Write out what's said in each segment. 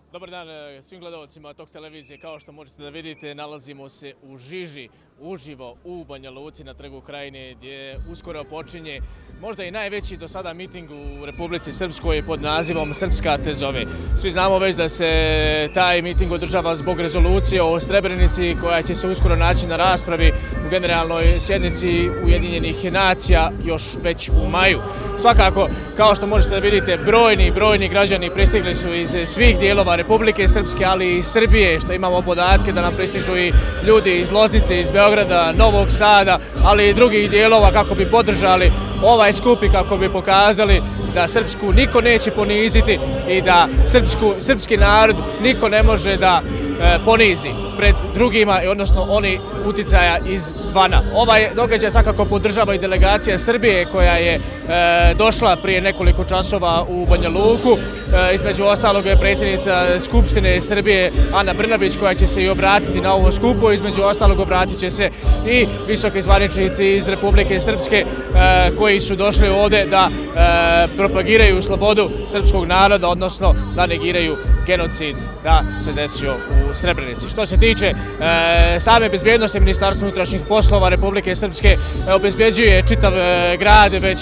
Dobar dan svim gledalcima Tok televizije. Kao što možete da vidite, nalazimo se u žiži, uživo u Banja Luci na Trgu Krajine, gdje uskoro počinje možda i najveći do sada miting u Republici Srpskoj pod nazivom Srpska te zove. Svi znamo već da se taj miting održava zbog rezolucije o Srebrenici koja će se uskoro naći na raspravi u generalnoj sjednici Ujedinjenih nacija još već u maju. Svakako, kao što možete da vidite, brojni građani pristigli su iz svih dijelova Republike Srpske, ali i Srbije, što imamo podatke da nam pristižu i ljudi iz Loznice, iz Beograda, Novog Sada, ali i drugih dijelova kako bi podržali ovaj skup i kako bi pokazali da Srpsku niko neće poniziti i da srpski narod niko ne može da ponizi pred drugima, odnosno oni uticaja izvana. Ovaj događaj svakako podržava i delegacija Srbije koja je došla prije nekoliko časova u Banja Luku. Između ostalog je predsjednica Skupštine Srbije Ana Brnabić koja će se i obratiti na ovom skupu. Između ostalog obratit će se i visoki zvaničnici iz Republike Srpske koji su došli ovdje da propagiraju slobodu srpskog naroda, odnosno da negiraju genocid da se desio u Srebrenici. Što se tiče same bezbjednosti, Ministarstvo unutrašnjih poslova Republike Srpske obezbjeđuje čitav grad već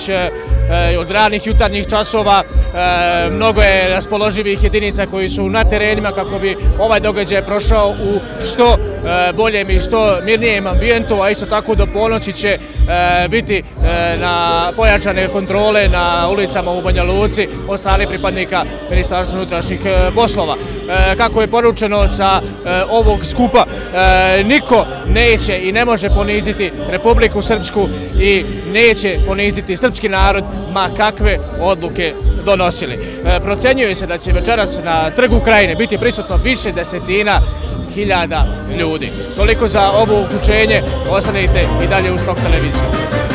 od ranih jutarnjih časova. Mnogo je raspoloživih jedinica koji su na terenima kako bi ovaj događaj prošao u što boljem i što mirnijem ambijentu, a isto tako do ponoći će biti na pojačane kontrole na ulicama u Banja Luci od strane pripadnika Ministarstva unutrašnjih poslova. Kako je poručeno sa ovog skupa, niko neće i ne može poniziti Republiku Srpsku i neće poniziti srpski narod, ma kakve odluke donosili. Procenjuje se da će večeras na Trgu Krajine biti prisutno više desetina hiljada ljudi. Toliko za ovo uključenje, ostanite i dalje uz Tok televiziju.